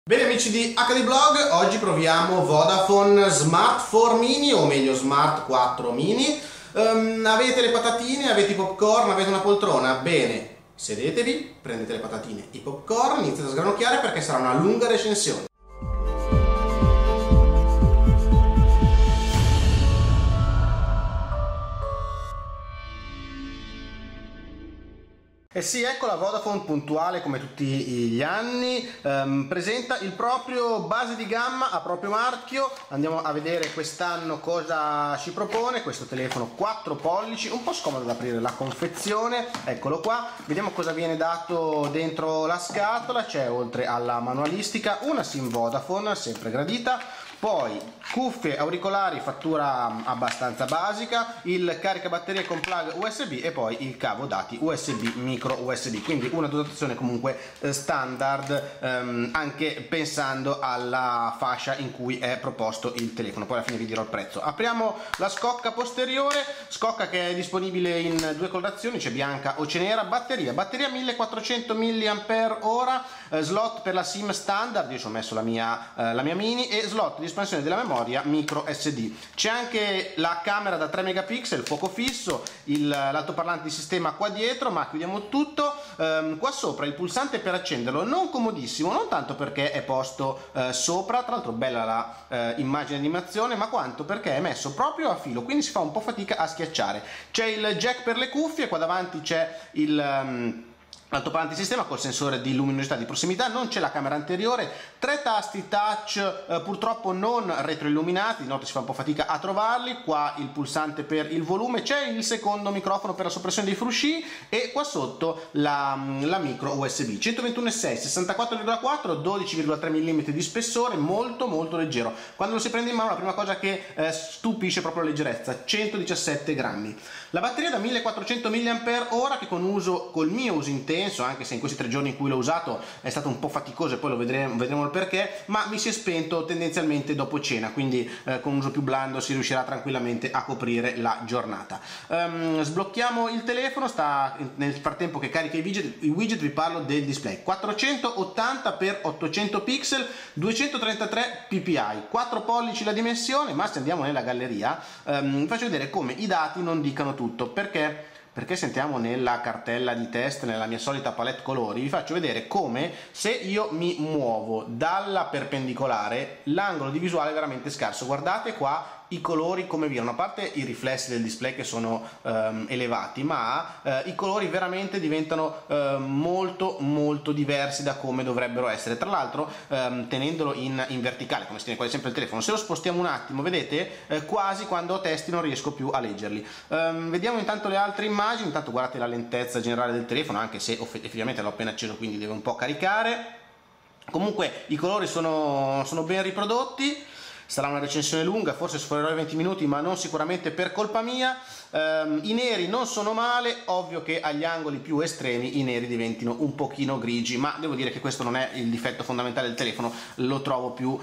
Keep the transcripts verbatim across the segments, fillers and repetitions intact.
Bene amici di acca di Blog, oggi proviamo Vodafone Smart quattro Mini, o meglio Smart quattro Mini. Um, avete le patatine, avete i popcorn, avete una poltrona? Bene, sedetevi, prendete le patatine, i popcorn, iniziate a sgranocchiare perché sarà una lunga recensione. E sì, ecco la Vodafone puntuale come tutti gli anni, ehm, presenta il proprio base di gamma a proprio marchio. Andiamo a vedere quest'anno cosa ci propone. Questo telefono quattro pollici, un po' scomodo da aprire la confezione, eccolo qua. Vediamo cosa viene dato dentro la scatola. C'è, oltre alla manualistica, una SIM Vodafone, sempre gradita. Poi cuffie, auricolari, fattura abbastanza basica, il caricabatterie con plug U S B e poi il cavo dati U S B micro U S B, quindi una dotazione comunque standard, ehm, anche pensando alla fascia in cui è proposto il telefono. Poi alla fine vi dirò il prezzo. Apriamo la scocca posteriore, scocca che è disponibile in due colorazioni, c'è bianca o c'è nera. Batteria, batteria millequattrocento milliampere ora, eh, slot per la SIM standard, io ci ho messo la mia, eh, la mia mini, e slot di espansione della memoria micro S D. C'è anche la camera da tre megapixel, fuoco fisso, l'altoparlante di sistema qua dietro, ma chiudiamo tutto. Ehm, qua sopra il pulsante per accenderlo, non comodissimo, non tanto perché è posto eh, sopra, tra l'altro bella la eh, immagine di animazione, ma quanto perché è messo proprio a filo, quindi si fa un po' fatica a schiacciare. C'è il jack per le cuffie, qua davanti c'è il um, l'altoparlante di sistema col sensore di luminosità di prossimità, non c'è la camera anteriore, tre tasti touch eh, purtroppo non retroilluminati, inoltre si fa un po' fatica a trovarli. Qua il pulsante per il volume, c'è il secondo microfono per la soppressione dei frusci e qua sotto la, la micro U S B. centoventuno virgola sei, sessantaquattro virgola quattro, dodici virgola tre millimetri di spessore, molto molto leggero. Quando lo si prende in mano la prima cosa che eh, stupisce è proprio la leggerezza, centodiciassette grammi. La batteria da millequattrocento milliampere ora, che con uso, col mio uso intenso, anche se in questi tre giorni in cui l'ho usato è stato un po' faticoso e poi lo vedremo, vedremo il perché, ma mi si è spento tendenzialmente dopo cena, quindi eh, con uso più blando si riuscirà tranquillamente a coprire la giornata. Um, sblocchiamo il telefono, sta nel frattempo che carica i widget, i widget vi parlo del display. quattrocentottanta per ottocento pixel, duecentotrentatré ppi, quattro pollici la dimensione, ma se andiamo nella galleria um, vi faccio vedere come i dati non dicano tutto. Perché? Perché sentiamo nella cartella di test, nella mia solita palette colori, vi faccio vedere come, se io mi muovo dalla perpendicolare, l'angolo di visuale è veramente scarso. Guardate qua i colori come virano, a parte i riflessi del display che sono um, elevati, ma uh, i colori veramente diventano uh, molto molto diversi da come dovrebbero essere. Tra l'altro um, tenendolo in, in verticale, come si tiene quasi sempre il telefono, se lo spostiamo un attimo, vedete, uh, quasi quando ho testi non riesco più a leggerli. Um, vediamo intanto le altre immagini. Intanto guardate la lentezza generale del telefono, anche se effettivamente l'ho appena acceso, quindi deve un po' caricare. Comunque i colori sono, sono ben riprodotti. Sarà una recensione lunga, forse sforerò i venti minuti, ma non sicuramente per colpa mia. Um, I neri non sono male, ovvio che agli angoli più estremi i neri diventino un pochino grigi, ma devo dire che questo non è il difetto fondamentale del telefono, lo trovo più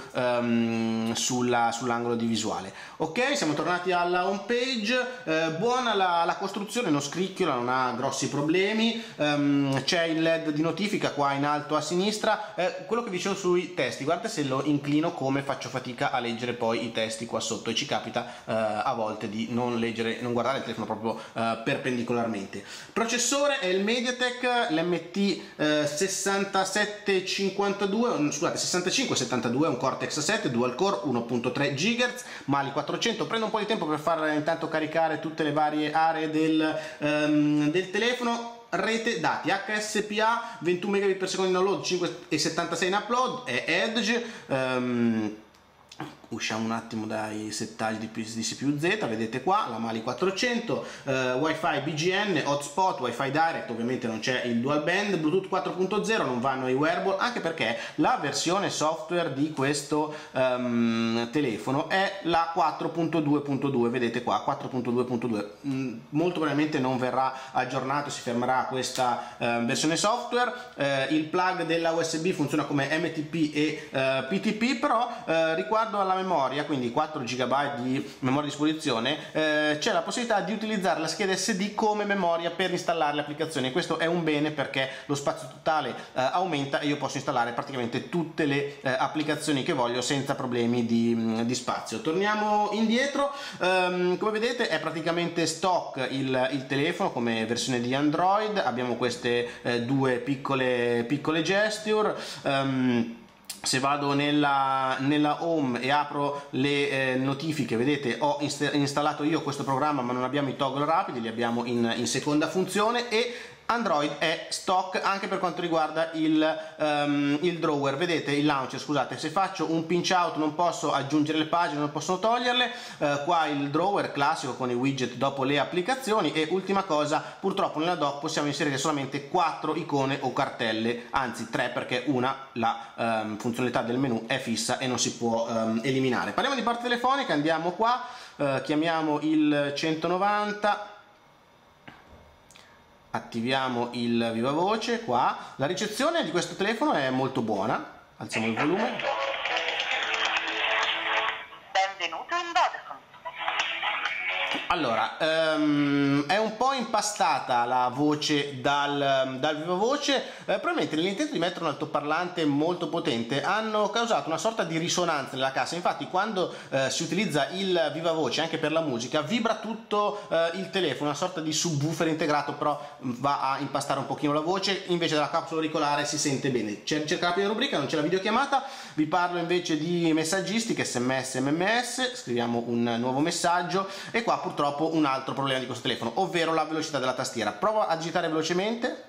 um, sulla, sull'angolo di visuale. Ok, siamo tornati alla home page, eh, buona la, la costruzione, non scricchiola, non ha grossi problemi, um, c'è il led di notifica qua in alto a sinistra. Eh, quello che dicevo sui testi, guardate se lo inclino come faccio fatica a leggere poi i testi qua sotto, e ci capita eh, a volte di non leggere, non guardare il telefono proprio uh, perpendicolarmente. Processore è il MediaTek, l'M T uh, sessantasette cinquantadue, scusate, sessantacinque settantadue, un Cortex sette dual core, uno virgola tre gigahertz, Mali quattrocento. Prendo un po' di tempo per far intanto caricare tutte le varie aree del, um, del telefono. Rete dati H S P A, ventuno megabit per secondo in download, cinque virgola settantasei in upload, è Edge. um, Usciamo un attimo dai settaggi di C P U Z, vedete qua la Mali quattrocento, eh, Wi-Fi B G N, hotspot, Wi-Fi direct, ovviamente non c'è il dual band, Bluetooth quattro punto zero, non vanno i wearable, anche perché la versione software di questo um, telefono è la quattro punto due punto due, vedete qua quattro punto due punto due, mm, molto probabilmente non verrà aggiornato, si fermerà questa uh, versione software. Uh, il plug della U S B funziona come M T P e uh, P T P, però uh, riguardo alla memoria, quindi quattro giga di memoria a disposizione, eh, c'è la possibilità di utilizzare la scheda S D come memoria per installare le applicazioni. Questo è un bene perché lo spazio totale eh, aumenta e io posso installare praticamente tutte le eh, applicazioni che voglio senza problemi di, di spazio. Torniamo indietro, um, come vedete è praticamente stock il, il telefono come versione di Android, abbiamo queste eh, due piccole, piccole gesture. Um, Se vado nella, nella home e apro le eh, notifiche, vedete ho inst installato io questo programma, ma non abbiamo i toggle rapidi, li abbiamo in, in seconda funzione, e Android è stock anche per quanto riguarda il, um, il drawer, vedete il launcher, scusate, se faccio un pinch out non posso aggiungere le pagine, non possono toglierle, uh, qua il drawer classico con i widget dopo le applicazioni, e ultima cosa, purtroppo nella dock possiamo inserire solamente quattro icone o cartelle, anzi tre, perché una, la um, funzionalità del menu è fissa e non si può um, eliminare. Parliamo di parte telefonica, andiamo qua, uh, chiamiamo il centonovanta, attiviamo il viva voce qua. La ricezione di questo telefono è molto buona, alziamo il volume. Benvenuto in Vodafone. Allora, um, è un po' impastata la voce dal, dal viva voce, eh, probabilmente nell'intento di mettere un altoparlante molto potente hanno causato una sorta di risonanza nella cassa. Infatti quando eh, si utilizza il viva voce anche per la musica vibra tutto eh, il telefono, una sorta di subwoofer integrato, però va a impastare un pochino la voce, invece della capsula auricolare si sente bene. C'è cerca la prima rubrica, non c'è la videochiamata, vi parlo invece di messaggistica, sms, mms, scriviamo un nuovo messaggio, e qua purtroppo un altro problema di questo telefono, ovvero la velocità della tastiera. Provo a digitare velocemente.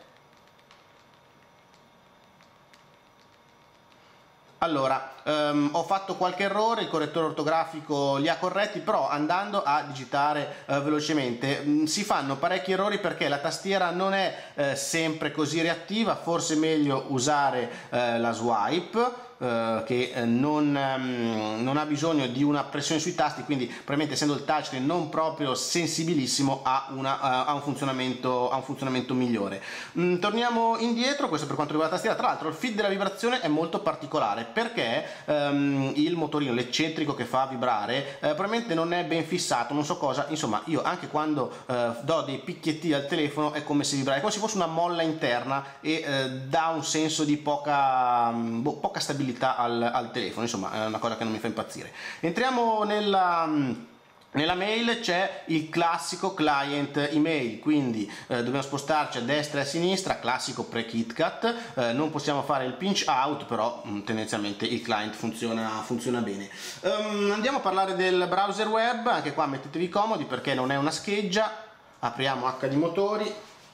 Allora, um, ho fatto qualche errore, il correttore ortografico li ha corretti, però andando a digitare uh, velocemente mh, si fanno parecchi errori perché la tastiera non è uh, sempre così reattiva, forse è meglio usare uh, la swipe, Uh, che uh, non, um, non ha bisogno di una pressione sui tasti, quindi probabilmente essendo il touchscreen non proprio sensibilissimo ha, una, uh, ha, un, funzionamento, ha un funzionamento migliore. Mm, torniamo indietro, questo per quanto riguarda la tastiera. Tra l'altro il feed della vibrazione è molto particolare perché um, il motorino, l'eccentrico che fa vibrare, uh, probabilmente non è ben fissato, non so cosa, insomma io anche quando uh, do dei picchietti al telefono è come se vibrare, è come se fosse una molla interna, e uh, dà un senso di poca, um, boh, poca stabilità Al, al telefono, insomma è una cosa che non mi fa impazzire. Entriamo nella Nella mail, c'è il classico client email, quindi eh, dobbiamo spostarci a destra e a sinistra, classico pre-KitKat, eh, non possiamo fare il pinch out, però mh, tendenzialmente il client funziona, funziona bene. Um, andiamo a parlare del browser web, anche qua mettetevi comodi perché non è una scheggia. Apriamo H D motori,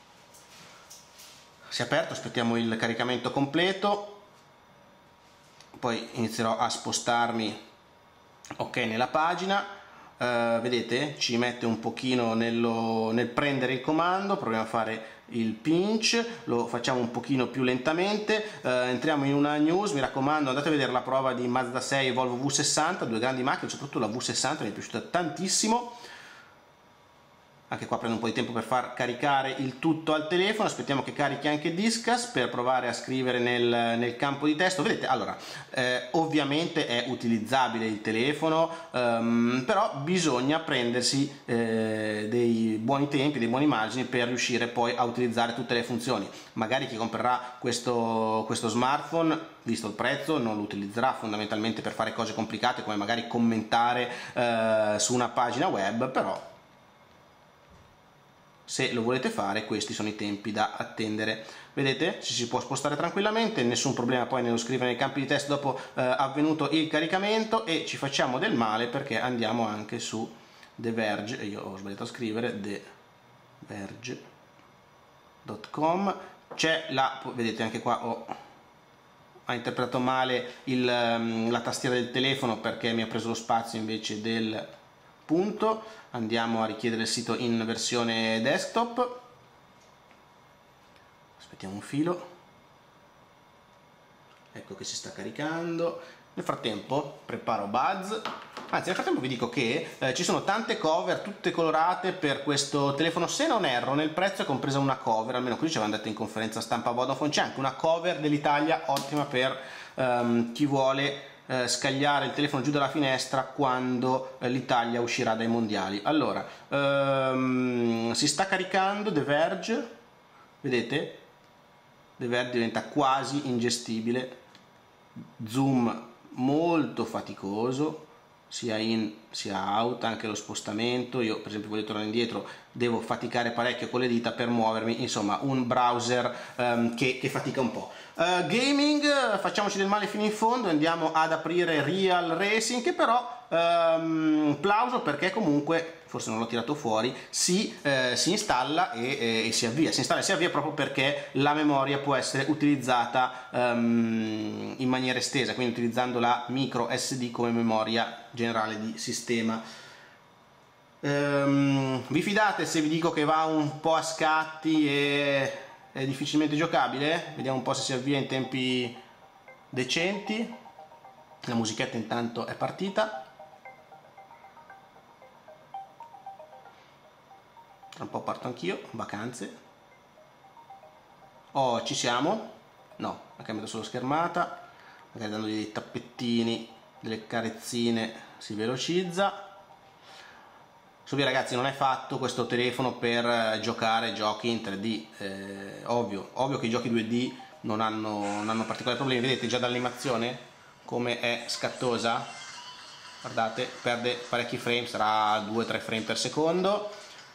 si è aperto, aspettiamo il caricamento completo, poi inizierò a spostarmi ok nella pagina. Uh, vedete ci mette un pochino nello, nel prendere il comando, proviamo a fare il pinch, lo facciamo un pochino più lentamente. Uh, entriamo in una news, mi raccomando andate a vedere la prova di Mazda sei e Volvo V sessanta, due grandi macchine, soprattutto la V sessanta mi è piaciuta tantissimo. Anche qua prende un po' di tempo per far caricare il tutto al telefono, aspettiamo che carichi anche Disqus per provare a scrivere nel, nel campo di testo. Vedete, allora, eh, ovviamente è utilizzabile il telefono, ehm, però bisogna prendersi eh, dei buoni tempi, dei buoni margini per riuscire poi a utilizzare tutte le funzioni. Magari chi comprerà questo, questo smartphone, visto il prezzo, non lo utilizzerà fondamentalmente per fare cose complicate come magari commentare eh, su una pagina web, però se lo volete fare questi sono i tempi da attendere. Vedete, ci si può spostare tranquillamente, nessun problema poi nello scrivere nei campi di testo dopo eh, avvenuto il caricamento, e ci facciamo del male perché andiamo anche su The Verge, e io ho sbagliato a scrivere the verge punto com. C'è la, vedete anche qua ho ha interpretato male il, la tastiera del telefono perché mi ha preso lo spazio invece del punto. Andiamo a richiedere il sito in versione desktop, aspettiamo un filo, ecco che si sta caricando. Nel frattempo preparo Buzz, anzi nel frattempo vi dico che eh, ci sono tante cover tutte colorate per questo telefono, se non erro nel prezzo è compresa una cover, almeno qui ci avevano detto in conferenza stampa Vodafone, c'è anche una cover dell'Italia ottima per um, chi vuole eh, scagliare il telefono giù dalla finestra quando eh, l'Italia uscirà dai mondiali. Allora, ehm, si sta caricando The Verge, vedete? The Verge diventa quasi ingestibile, zoom molto faticoso, sia in sia out, anche lo spostamento. Io per esempio voglio tornare indietro, devo faticare parecchio con le dita per muovermi, insomma un browser um, che, che fatica un po'. Uh, gaming, facciamoci del male fino in fondo, andiamo ad aprire Real Racing, che però um, plauso, perché comunque, forse non l'ho tirato fuori, si, eh, si installa e, e, e si avvia, si installa e si avvia proprio perché la memoria può essere utilizzata um, in maniera estesa, quindi utilizzando la micro S D come memoria generale di sistema. Um, vi fidate se vi dico che va un po' a scatti e è difficilmente giocabile? Vediamo un po' se si avvia in tempi decenti. La musichetta intanto è partita. Tra un po' parto anch'io, vacanze. Oh, ci siamo? No, ha cambiato solo schermata, magari dandogli dei tappettini, delle carezzine si velocizza. Subito ragazzi, non è fatto questo telefono per giocare giochi in tre D, eh, ovvio, ovvio che i giochi due D non hanno, non hanno particolari problemi. Vedete già dall'animazione come è scattosa, guardate, perde parecchi frame, sarà due tre frame per secondo.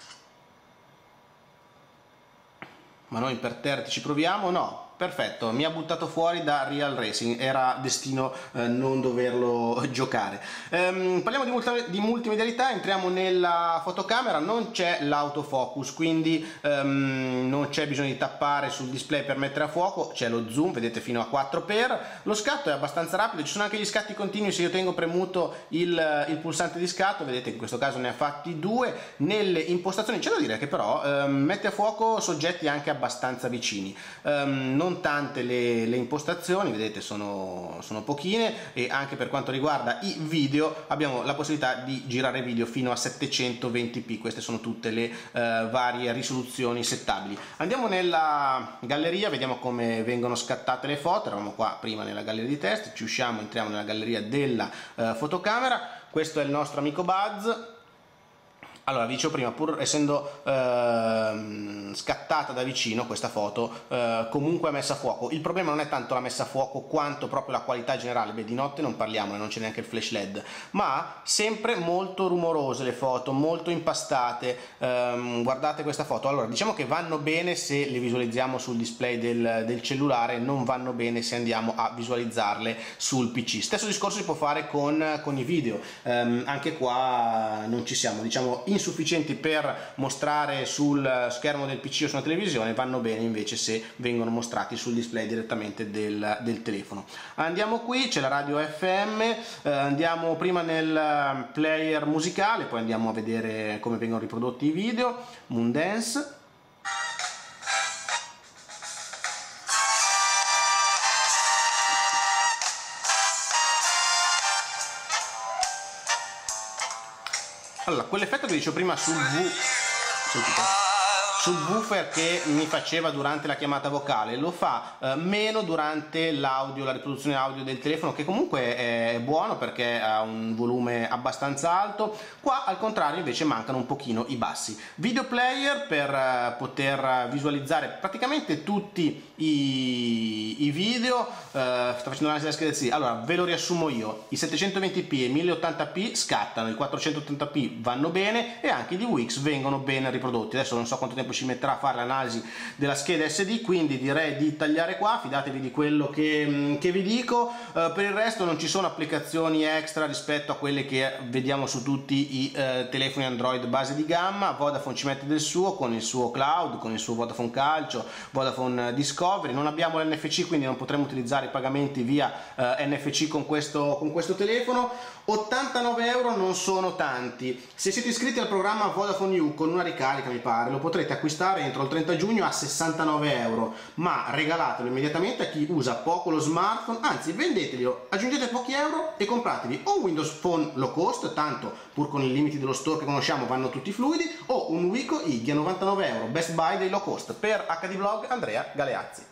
Ma noi imperterriti ci proviamo? No, perfetto, mi ha buttato fuori da Real Racing, era destino eh, non doverlo giocare. Ehm, parliamo di, multi di multimedialità, entriamo nella fotocamera, non c'è l'autofocus, quindi ehm, non c'è bisogno di tappare sul display per mettere a fuoco, c'è lo zoom, vedete fino a quattro per, lo scatto è abbastanza rapido, ci sono anche gli scatti continui se io tengo premuto il, il pulsante di scatto, vedete in questo caso ne ha fatti due. Nelle impostazioni c'è da dire che però ehm, mette a fuoco soggetti anche abbastanza vicini, ehm, non tante le, le impostazioni, vedete sono, sono pochine, e anche per quanto riguarda i video abbiamo la possibilità di girare video fino a settecentoventi p, queste sono tutte le eh, varie risoluzioni settabili. Andiamo nella galleria, vediamo come vengono scattate le foto. Eravamo qua prima nella galleria di test, ci usciamo, entriamo nella galleria della eh, fotocamera. Questo è il nostro amico Buzz. Allora, vi dicevo prima, pur essendo eh, scattata da vicino questa foto, eh, comunque è messa a fuoco. Il problema non è tanto la messa a fuoco quanto proprio la qualità generale. Beh, di notte non parliamo, non c'è neanche il flash led, ma sempre molto rumorose le foto, molto impastate. Eh, guardate questa foto. Allora, diciamo che vanno bene se le visualizziamo sul display del, del cellulare, non vanno bene se andiamo a visualizzarle sul P C. Stesso discorso si può fare con, con i video. Eh, anche qua non ci siamo, diciamo, insufficienti per mostrare sul schermo del P C o sulla televisione, vanno bene invece se vengono mostrati sul display direttamente del, del telefono. Andiamo qui, c'è la radio F M, eh, andiamo prima nel player musicale, poi andiamo a vedere come vengono riprodotti i video. Moondance. Allora, quell'effetto che dicevo prima sul V, sul woofer che mi faceva durante la chiamata vocale, lo fa eh, meno durante l'audio, la riproduzione audio del telefono, che comunque è buono perché ha un volume abbastanza alto. Qua al contrario invece mancano un pochino i bassi. Video player per eh, poter visualizzare praticamente tutti i, i video. eh, sto facendo un'analisi della scheda sì. Allora ve lo riassumo io: i settecentoventi p e i mille ottanta p scattano, i quattrocentottanta p vanno bene e anche i D V X vengono ben riprodotti. Adesso non so quanto tempo ci metterà a fare l'analisi della scheda S D, quindi direi di tagliare qua, fidatevi di quello che, che vi dico. Uh, per il resto non ci sono applicazioni extra rispetto a quelle che vediamo su tutti i uh, telefoni Android base di gamma. Vodafone ci mette del suo con il suo cloud, con il suo Vodafone Calcio, Vodafone Discovery. Non abbiamo l'N F C, quindi non potremo utilizzare i pagamenti via uh, N F C con questo, con questo telefono. ottantanove euro non sono tanti. Se siete iscritti al programma Vodafone You con una ricarica, mi pare, lo potrete acquistare entro il trenta giugno a sessantanove euro, ma regalatelo immediatamente a chi usa poco lo smartphone, anzi vendetelo, aggiungete pochi euro e compratevi o Windows Phone low cost, tanto pur con i limiti dello store che conosciamo vanno tutti fluidi, o un Wiko I G A novantanove euro, best buy dei low cost. Per H D Vlog, Andrea Galeazzi.